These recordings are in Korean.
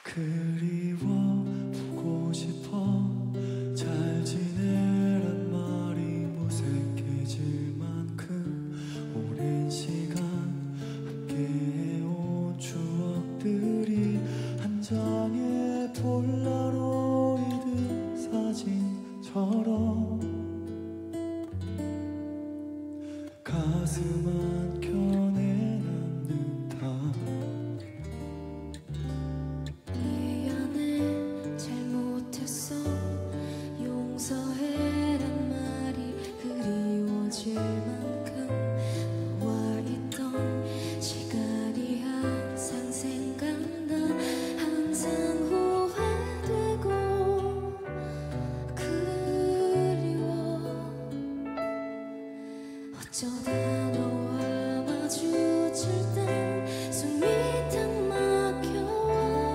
그리워보고 싶어 잘 지내란 말이 무색해질 만큼 오랜 시간 함께해온 추억들이 한 장의 폴라로이드 사진처럼 가슴 한켠에 남는다. 미안해 잘못했어 용서해란 말이 그리워질 만큼 너와 있던 시간이 항상 생각나. 항상 후회되고 그리워. 어쩌다 너와 마주칠 땐 숨이 탁 막혀와.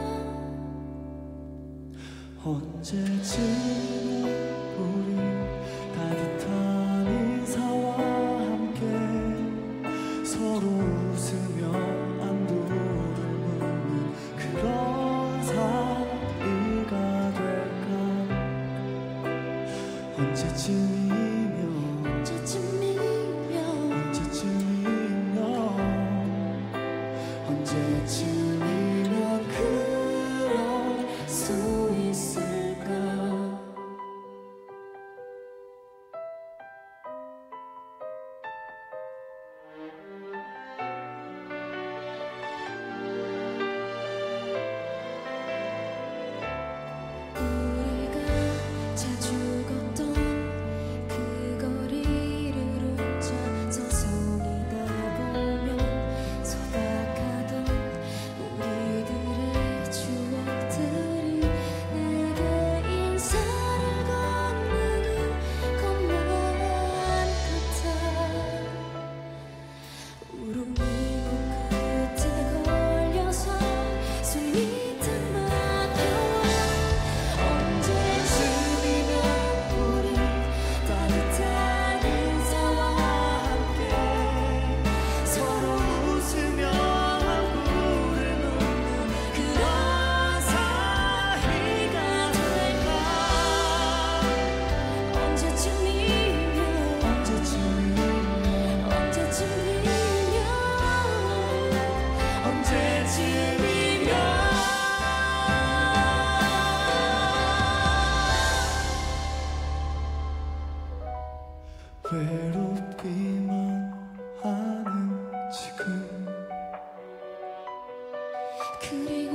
언제쯤이면 우리 따뜻한 인사와 함께 서로 웃으며 안부를 묻는 그런 사이가 될까. 언제쯤이면 그럴 수 있을까. 우리가 자주 걷던 그 거리를 혼자 서성이다 보면 소박하던 우리들의 추억들이 내게 인사를 건네는 것만 같아. 우렁이 끝에 걸려서 숨이 탁 막혀와. 언제쯤이면 우리 따뜻한 인사와 함께 서로 웃으며 안부를 묻는 그런 사이가 될까. 언제쯤이면 외롭기만 하는 지금 그리고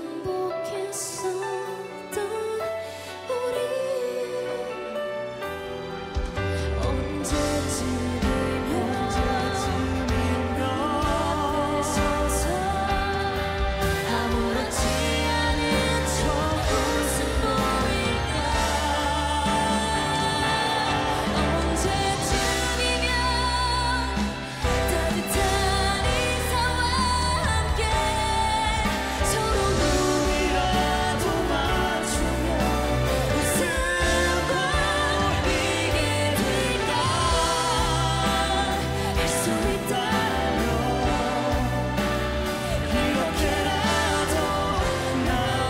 행복했었던 우리. 언제쯤이면 앞에 서서 아무렇지 않은 척 웃음 보일까. 언제쯤이면 따뜻한 인사와 함께 서로 눈이라도 맞추며 웃음과 이게 될까. 할 수 있다면 이렇게라도 나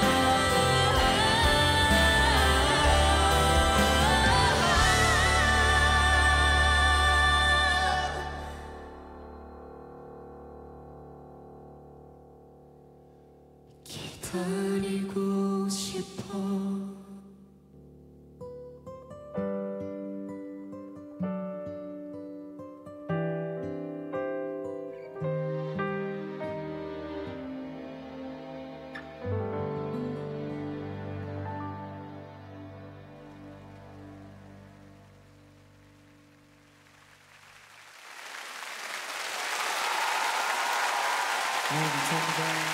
기다리고 싶어. 감사합니다.